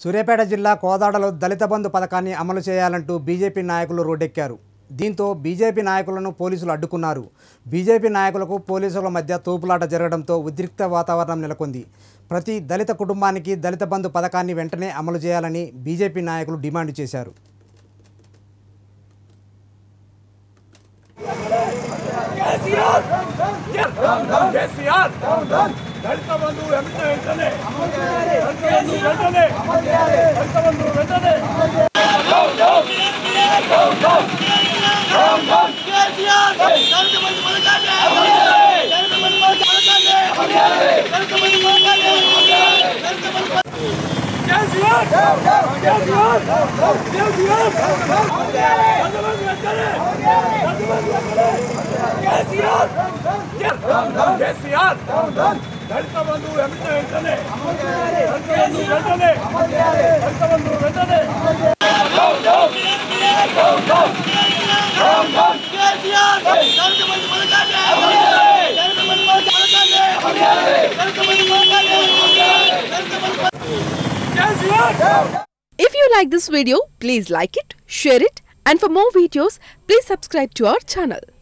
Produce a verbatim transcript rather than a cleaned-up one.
సూర్యాపేట జిల్లా కోదాడలో దళిత బంధు పథకాన్ని అమలు చేయాలంటూ బీజేపీ నాయకులు రోడ్డెక్కారు. దీంతో బీజేపీ నాయకులను పోలీసులు అడ్డుకున్నారు. బీజేపీ నాయకులకు పోలీసుల మధ్య తోపులాట జరగడంతో ఉద్రిక్త వాతావరణం నెలకొంది. ప్రతి దళిత కుటుంబానికి దళిత బంధు పథకాన్ని వెంటనే అమలు చేయాలని బీజేపీ నాయకులు డిమాండ్ చేశారు. దళిత బంధు వెంటనే వెంటనే వెంటనే దళిత బంధు వెంటనే దళిత బంధు వెంటనే వెంటనే వెంటనే దళిత బంధు వెంటనే If you like this video, please like it, share it, and for more videos, please subscribe to our channel.